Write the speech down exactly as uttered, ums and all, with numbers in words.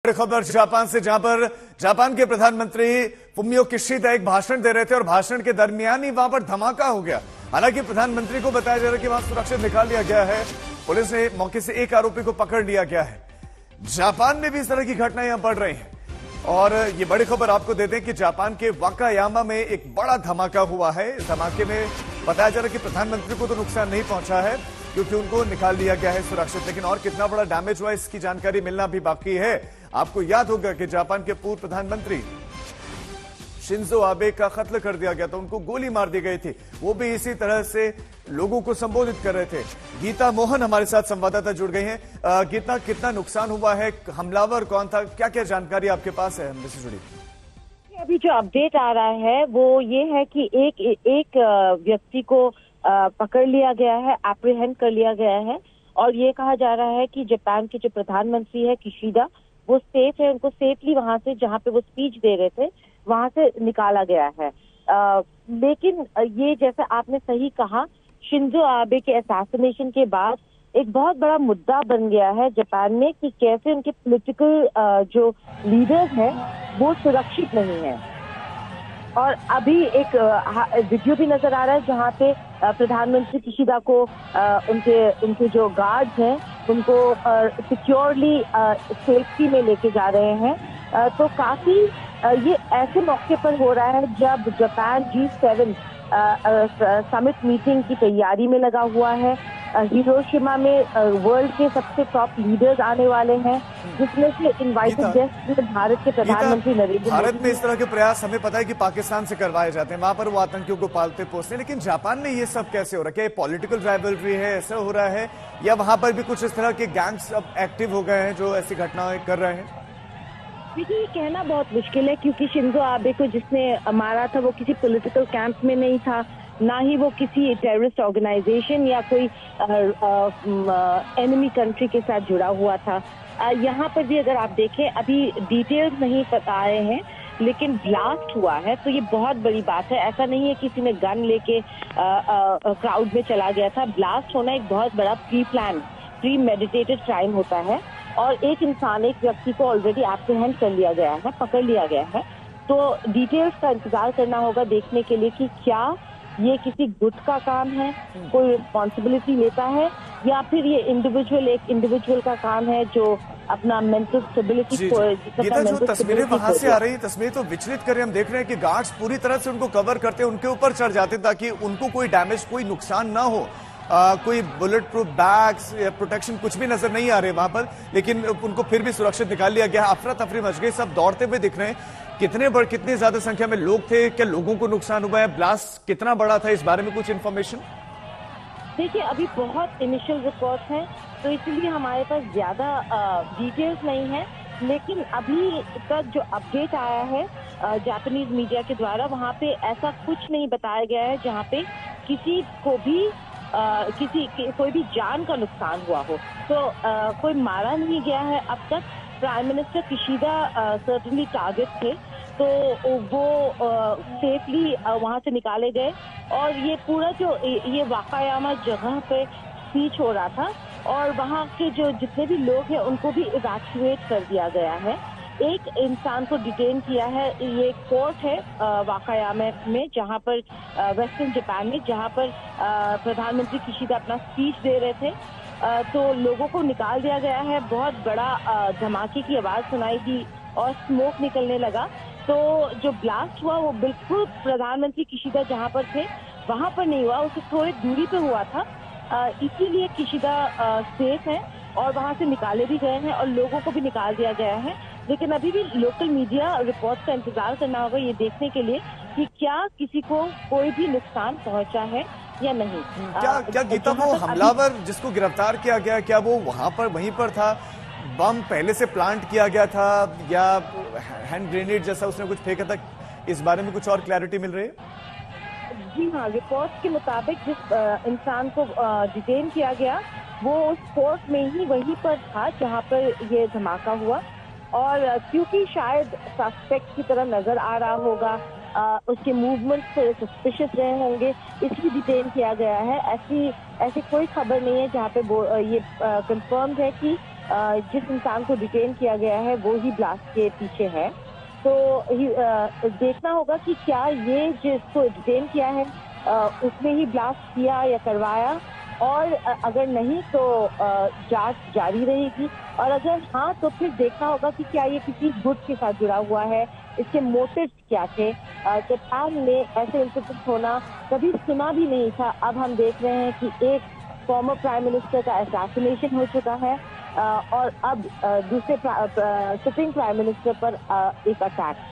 खबर जापान से, जहां पर जापान के प्रधानमंत्री फुमियो किशिदा एक भाषण दे रहे थे और भाषण के दरमियान ही वहां पर धमाका हो गया। हालांकि प्रधानमंत्री को बताया जा रहा है कि वहां सुरक्षित निकाल लिया गया है। पुलिस ने मौके से एक आरोपी को पकड़ लिया गया है। जापान में भी इस तरह की घटनाएं यहां बढ़ रही हैं और ये बड़ी खबर आपको दे दें कि जापान के वाकायामा में एक बड़ा धमाका हुआ है। इस धमाके में बताया जा रहा है कि प्रधानमंत्री को तो नुकसान नहीं पहुंचा है क्योंकि उनको निकाल लिया गया है सुरक्षित, लेकिन और कितना बड़ा डैमेज हुआ इसकी जानकारी मिलना भी बाकी है। आपको याद होगा कि जापान के पूर्व प्रधानमंत्री शिंजो आबे का कत्ल कर दिया गया था, उनको गोली मार दी गई थी। वो भी इसी तरह से लोगों को संबोधित कर रहे थे। गीता मोहन हमारे साथ संवाददाता जुड़ गई हैं। गीता, कितना नुकसान हुआ है, हमलावर कौन था, क्या क्या जानकारी आपके पास है हमसे से जुड़ी? अभी जो अपडेट आ रहा है वो ये है कि एक एक व्यक्ति को पकड़ लिया गया है, एप्रीहेंड कर लिया गया है और ये कहा जा रहा है कि जापान के जो प्रधानमंत्री है किशिदा, वो सेफ है। उनको सेफली वहां से, जहां पे वो स्पीच दे रहे थे, वहां से निकाला गया है। आ, लेकिन ये जैसे आपने सही कहा, शिंजो आबे के असैसिनेशन के बाद एक बहुत बड़ा मुद्दा बन गया है जापान में कि कैसे उनके पॉलिटिकल जो लीडर्स हैं वो सुरक्षित नहीं है। और अभी एक वीडियो भी नजर आ रहा है जहां पे प्रधानमंत्री किशिदा को उनके उनके जो गार्ड्स हैं उनको सिक्योरली सेफ्टी में लेके जा रहे हैं। तो काफी ये ऐसे मौके पर हो रहा है जब Japan G seven summit meeting की तैयारी में लगा हुआ है। हिरोशिमा में वर्ल्ड के सबसे टॉप लीडर्स आने वाले हैं, जिसमें से इनवाइटेड गेस्ट भारत के प्रधानमंत्री नरेंद्र मोदी। भारत में इस तरह के प्रयास हमें पता है कि पाकिस्तान से करवाए जाते हैं, वहां पर वो आतंकियों को पालते पोसते, लेकिन जापान में ये सब कैसे हो रहा है? क्या ये पॉलिटिकल राइवलरी है, ऐसा हो रहा है, या वहां पर भी कुछ इस तरह के गैंग्स अब एक्टिव हो गए हैं जो ऐसी घटनाएं कर रहे हैं? देखिए, ये कहना बहुत मुश्किल है क्योंकि शिंजो आबे को जिसने मारा था वो किसी पॉलिटिकल कैंप में नहीं था, ना ही वो किसी टेररिस्ट ऑर्गेनाइजेशन या कोई एनिमी कंट्री के साथ जुड़ा हुआ था। यहाँ पर भी अगर आप देखें, अभी डिटेल्स नहीं पता आए हैं, लेकिन ब्लास्ट हुआ है तो ये बहुत बड़ी बात है। ऐसा नहीं है किसी ने गन लेके क्राउड में चला गया था। ब्लास्ट होना एक बहुत बड़ा pre plan, premeditated crime होता है और एक इंसान, एक व्यक्ति को ऑलरेडी एप्रीहेंड कर लिया गया है, पकड़ लिया गया है। तो डिटेल्स का इंतजार करना होगा देखने के लिए कि क्या ये किसी गुट का काम है, कोई रिस्पॉन्सिबिलिटी लेता है, या फिर ये इंडिविजुअल एक इंडिविजुअल का काम है जो अपना मेंटल स्टेबिलिटी को। ये जो तस्वीरें वहां से आ रही तस्वीरें तो विचलित कर रही, हम देख रहे हैं कि गार्ड्स पूरी तरह से उनको कवर करते, उनके ऊपर चढ़ जाते ताकि उनको कोई डैमेज, कोई नुकसान ना हो। आ, कोई बुलेट प्रूफ बैग्स या प्रोटेक्शन कुछ भी नजर नहीं आ रहे वहां पर, लेकिन उनको फिर भी सुरक्षित निकाल लिया गया। अफरा तफरी मच गई, सब दौड़ते हुए दिख रहे हैं। कितने बड़ कितनी ज्यादा संख्या में लोग थे, क्या लोगों को नुकसान हुआ है, ब्लास्ट कितना बड़ा था, इस बारे में कुछ इन्फॉर्मेशन? देखिए, अभी बहुत इनिशियल रिपोर्ट हैं तो इसलिए हमारे पास ज्यादा डिटेल्स नहीं है, लेकिन अभी तक जो अपडेट आया है जापानीज मीडिया के द्वारा, वहाँ पे ऐसा कुछ नहीं बताया गया है जहाँ पे किसी को भी आ, किसी कोई भी जान का नुकसान हुआ हो। तो आ, कोई मारा नहीं गया है अब तक। Prime minister Kishida certainly target थे, तो वो सेफली वहां से निकाले गए और ये पूरा जो ये वाकायामा जगह पे स्पीच हो रहा था और वहाँ के जो जितने भी लोग हैं उनको भी इवैक्यूएट कर दिया गया है। एक इंसान को डिटेन किया है। ये कोर्ट है वाकायामा में, जहाँ पर वेस्टर्न जापान में, जहाँ पर प्रधानमंत्री किशिदा अपना स्पीच दे रहे थे। तो लोगों को निकाल दिया गया है। बहुत बड़ा धमाके की आवाज सुनाई दी और स्मोक निकलने लगा। तो जो ब्लास्ट हुआ वो बिल्कुल प्रधानमंत्री किशिदा जहाँ पर थे वहां पर नहीं हुआ, उससे थोड़ी दूरी पे हुआ था। इसीलिए किशिदा सेफ है और वहां से निकाले भी गए हैं और लोगों को भी निकाल दिया गया है। लेकिन अभी भी लोकल मीडिया रिपोर्ट का इंतजार करना होगा ये देखने के लिए कि क्या किसी को कोई भी नुकसान पहुंचा है या नहीं। क्या आ, क्या गीता, वो हमलावर जिसको गिरफ्तार किया गया, क्या वो वहां पर वहीं पर था? बम पहले से प्लांट किया गया था या हैंड ग्रेनेड जैसा उसने कुछ फेंका था? इस बारे में कुछ और क्लैरिटी मिल रही है? जी हाँ, रिपोर्ट के मुताबिक जिस इंसान को डिटेन किया गया वो उस कोर्ट में ही वहीं पर था जहाँ पर ये धमाका हुआ और क्योंकि शायद सस्पेक्ट की तरह नजर आ रहा होगा, आ, उसके मूवमेंट थोड़े सस्पिशियस रहे होंगे, इसलिए डिटेन किया गया है। ऐसी ऐसी कोई खबर नहीं है जहाँ पे ये कंफर्म है कि अ, जिस इंसान को डिटेन किया गया है वो ही ब्लास्ट के पीछे है। तो ही- अ, देखना होगा कि क्या ये जिसको डिटेन किया है अ, उसने ही ब्लास्ट किया या करवाया, और अ, अगर नहीं तो अ, जांच जारी रहेगी, और अगर हाँ तो फिर देखना होगा कि क्या ये किसी गुट के साथ जुड़ा हुआ है, इसके मोटिव्स क्या थे। अ, जापान में ऐसे इंसिडेंट होना कभी सुना भी नहीं था। अब हम देख रहे हैं कि एक फॉर्मर प्राइम मिनिस्टर का असैसिनेशन हो चुका है, अ, और अब अ, दूसरे सिटिंग प्राइम मिनिस्टर पर अ, एक अटैक।